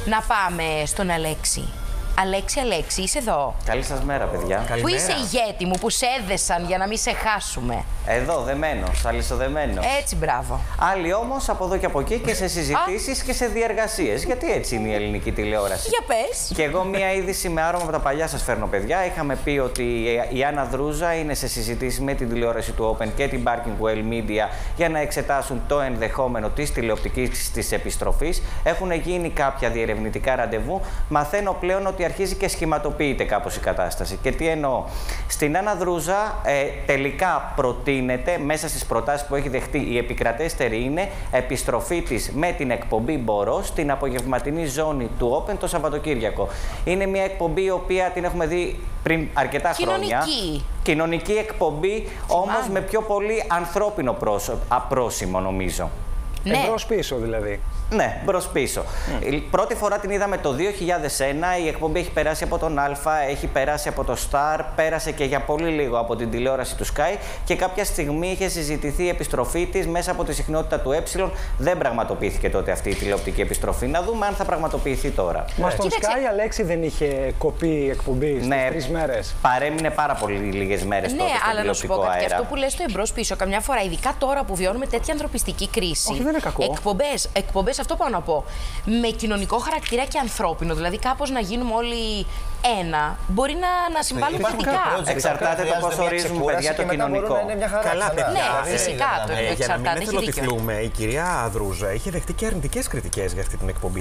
Να πάμε στον Αλέξη. Αλέξη, είσαι εδώ. Καλή σας μέρα, παιδιά. Καλημέρα. Πού είσαι ηγέτη μου, που σε έδεσαν για να μην σε χάσουμε. Εδώ, δεμένος, αλυσοδεμένος. Έτσι, μπράβο. Άλλοι όμως από εδώ και από εκεί και σε συζητήσεις και σε διεργασίες. Γιατί έτσι είναι η ελληνική τηλεόραση. Για πες. Και εγώ μία είδηση με άρωμα από τα παλιά σας φέρνω, παιδιά. Είχαμε πει ότι η Άννα Δρούζα είναι σε συζητήσεις με την τηλεόραση του Open και την Barking Well Media για να εξετάσουν το ενδεχόμενο της τηλεοπτικής της επιστροφής. Έχουν γίνει κάποια διερευνητικά ραντεβού. Μαθαίνω πλέον ότι αρχίζει και σχηματοποιείται κάπως η κατάσταση. Και τι εννοώ. Στην Άννα Δρούζα τελικά προτείνεται, μέσα στις προτάσεις που έχει δεχτεί, η επικρατέστερη είναι επιστροφή της με την εκπομπή Μπορώ στην απογευματινή ζώνη του Open το Σαββατοκύριακο. Είναι μια εκπομπή η οποία την έχουμε δει πριν αρκετά χρόνια. Κοινωνική εκπομπή, όμως με πιο πολύ ανθρώπινο πρόσημο, νομίζω. Ναι. Εμπρός πίσω δηλαδή. Ναι, μπρος πίσω. Πρώτη φορά την είδαμε το 2001, η εκπομπή έχει περάσει από τον Α, έχει περάσει από το Star, πέρασε και για πολύ λίγο από την τηλεόραση του Sky και κάποια στιγμή είχε συζητηθεί η επιστροφή της μέσα από τη συχνότητα του Δεν πραγματοποιήθηκε τότε αυτή η τηλεοπτική επιστροφή. Να δούμε αν θα πραγματοποιηθεί τώρα. Μα στον Sky, Αλέξη, δεν είχε κοπεί εκπομπή στις 3 μέρες. Παρέμεινε πάρα πολύ λίγες μέρες τότε στον αλλά να σου πω κάτι, αέρα. και αυτό που λες το εμπρός πίσω, καμιά φορά, ειδικά τώρα που βιώνουμε τέτοια ανθρωπιστική κρίση. Όχι, δεν είναι κακό. Εκπομπές, αυτό πάω να πω. Με κοινωνικό χαρακτήρα και ανθρώπινο, δηλαδή κάπως να γίνουμε όλοι ένα, μπορεί να συμβάλλουν θετικά. Εξαρτάται το πώς ορίζουμε, παιδιά, το κοινωνικό. Καλά, παιδιά. Ναι, φυσικά το εξαρτάται. Για να μην εθελοτυφλούμε, η κυρία Δρούζα είχε δεχτεί και αρνητικές κριτικές για αυτή την εκπομπή.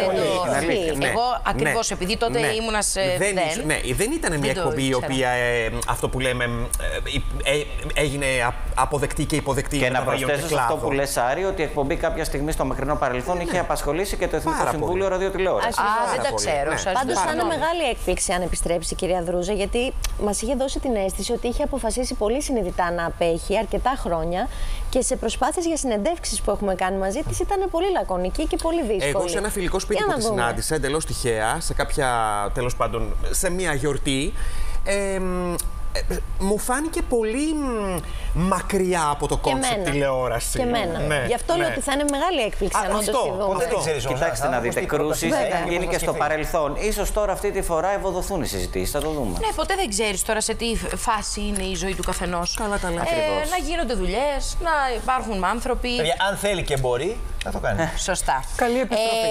Εγώ ακριβώς επειδή τότε ήμουνα σε δεν ήταν μια εκπομπή η οποία, αυτό που λέμε, έγινε αποδεκτή και υποδεκτή. Και να προσθέσω σε αυτό που λες, Άρη, ότι η εκπομπή κάποια στιγμή στο μακρινό παρελθόν είχε απασχολήσει και το Εθνικό Συμβούλιο Ραδιοτηλεόρασης. Δεν τα ξέρω. Πάντως θα είναι μεγάλη έκπληξη αν επιστρέψει η κυρία Δρούζα, γιατί μας είχε δώσει την αίσθηση ότι είχε αποφασίσει πολύ συνειδητά να απέχει αρκετά χρόνια και σε προσπάθειες για συνεντεύξεις που έχουμε κάνει μαζί της ήταν πολύ λακωνική και πολύ δύσκολη. Εγώ σε ένα φιλικό σπίτι που τη συνάντησα εντελώς τυχαία, σε κάποια, τέλος πάντων, σε μια γιορτή, μου φάνηκε πολύ μακριά από το κόνσεπτ τηλεόραση. Και εμένα. Ναι, γι' αυτό λέω ότι θα είναι μεγάλη έκπληξη αν όντως τη δούμε. Κοιτάξτε να δείτε, κρούσεις έχουν γίνει και στο παρελθόν. Ίσως τώρα αυτή τη φορά ευοδοθούν οι συζητήσεις, θα το δούμε. Ναι, ποτέ δεν ξέρεις τώρα σε τι φάση είναι η ζωή του καθενός. Καλά. Να γίνονται δουλειές, να υπάρχουν άνθρωποι. Αν θέλει και μπορεί, θα το κάνει. Σωστά. Καλή επιστροφή.